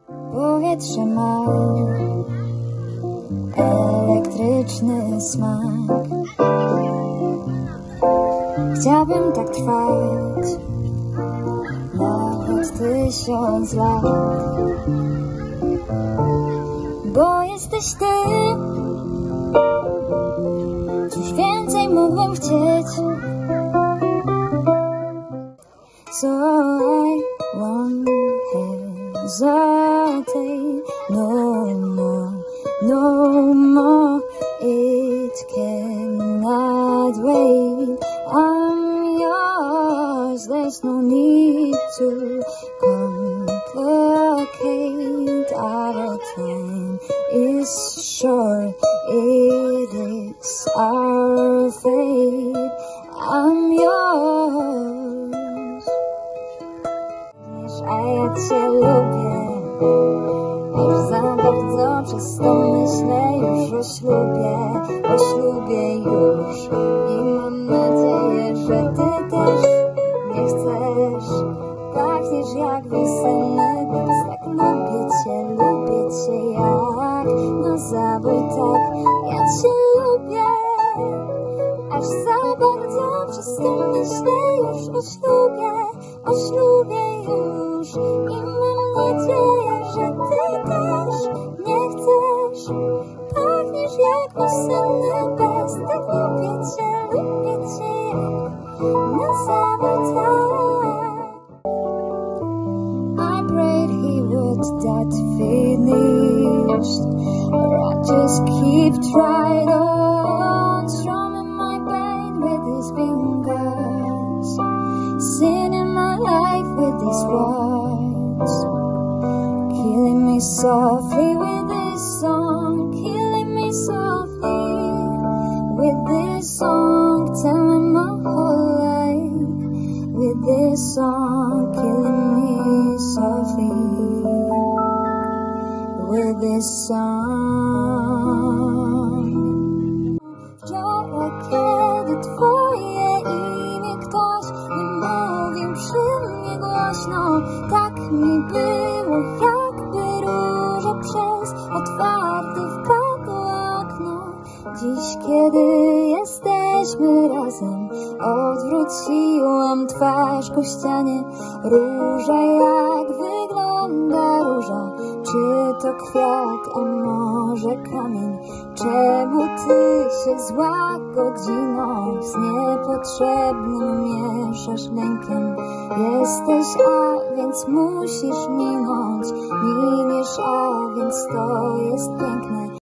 Powietrze ma elektryczny smak. Chciałbym tak trwać nawet 1000 lat, bo jesteś ty. Coś więcej mógłbym chcieć. So I won't hesitate no more, no more. It cannot wait. I'm yours. There's no need to complicate. Our time is short. It is our fate. I'm yours. A ja cię lubię, aż za bardzo często myślę już o ślubie już. I mam nadzieję, że ty też nie chcesz. Pachniesz jak wiosenny bez, tak lubię cię jak na zabój, tak ja cię lubię. Aż za bardzo często myślę już o ślubie już. I mam nadzieję, że ty też nie chcesz. Pachniesz jak wiosenny bez, tak lubię cię jak na zabój, tak. I prayed he would that finished, but I just keep trying on, strumming my pain with his fingers, singing my life with these words, killing me softly with this song, killing me softly with this song, telling my whole life with this song, killing me softly with this song. Wczoraj, kiedy twoje imię ktoś wymówił przy mnie głośno, tak mi było, jakby róża przez otwarte wpadło okno. Dziś, kiedy jesteśmy razem, odwróciłam twarz ku ścianie. Róża, jak wygląda róża? Czy to kwiat, a może kamień? Czemu ty się zła godziną z niepotrzebnym mieszasz lękiem? Jesteś, a więc musisz minąć, miniesz, a więc to jest piękne.